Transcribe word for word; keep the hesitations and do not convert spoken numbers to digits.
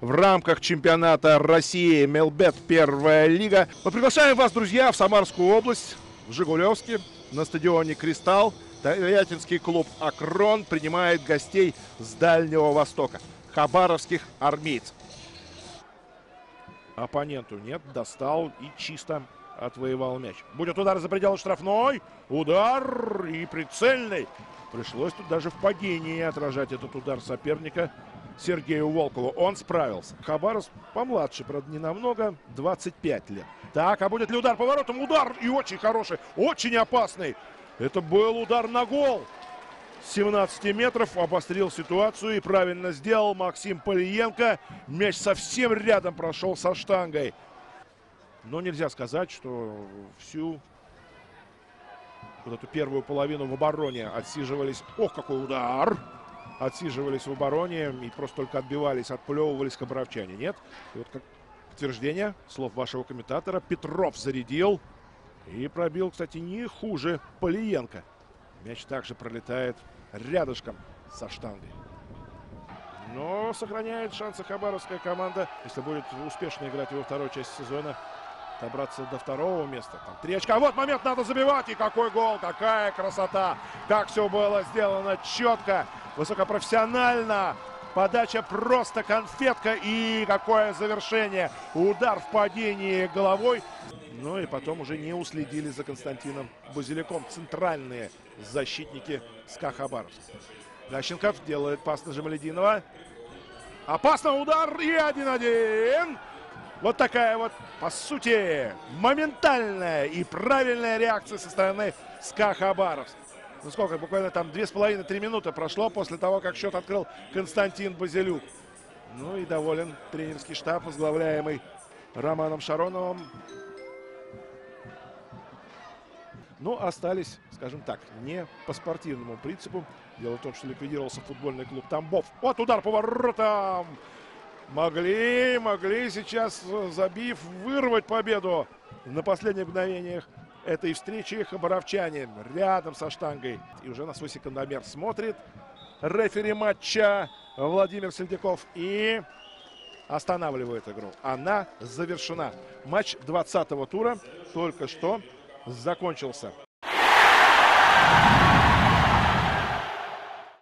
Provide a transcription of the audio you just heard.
в рамках чемпионата России Мелбет первая лига. Мы приглашаем вас, друзья, в Самарскую область, в Жигулевске, на стадионе «Кристалл». Тольяттинский клуб «Акрон» принимает гостей с Дальнего Востока, хабаровских армейцев. Оппоненту нет, достал и чисто отвоевал мяч. Будет удар за пределы штрафной. Удар и прицельный. Пришлось тут даже в падении отражать этот удар соперника Сергею Волкову. Он справился. Хабаровск помладше, правда, не намного, двадцать пять лет. Так, а будет ли удар поворотом? Удар и очень хороший, очень опасный. Это был удар на гол. С семнадцати метров обострил ситуацию и правильно сделал Максим Полиенко. Мяч совсем рядом прошел со штангой. Но нельзя сказать, что всю вот эту первую половину в обороне отсиживались. Ох, какой удар! Отсиживались в обороне и просто только отбивались, отплевывались хабаровчане. Нет. И вот как подтверждение слов вашего комментатора, Петров зарядил и пробил, кстати, не хуже Полиенко. Мяч также пролетает рядышком со штангой. Но сохраняет шансы хабаровская команда, если будет успешно играть во второй части сезона, добраться до второго места. Там три очка. Вот момент, надо забивать. И какой гол, какая красота. Как все было сделано четко, высокопрофессионально. Подача просто конфетка. И какое завершение. Удар в падении головой. Ну и потом уже не уследили за Константином Базиляком центральные защитники СКА Хабаровск. Гащенков делает пас на Жамалединова. Опасный удар и один-один. Вот такая вот, по сути, моментальная и правильная реакция со стороны СКА Хабаровск. Ну сколько, буквально там две с половиной-три минуты прошло после того, как счет открыл Константин Базилюк. Ну и доволен тренерский штаб, возглавляемый Романом Шароновым. Но остались, скажем так, не по спортивному принципу. Дело в том, что ликвидировался футбольный клуб Тамбов. Вот удар по воротам. Могли, могли сейчас, забив, вырвать победу на последних мгновениях этой встречи хабаровчане рядом со штангой. И уже на свой секундомер смотрит рефери матча Владимир Сельдяков и останавливает игру. Она завершена. Матч двадцатого тура только что закончился.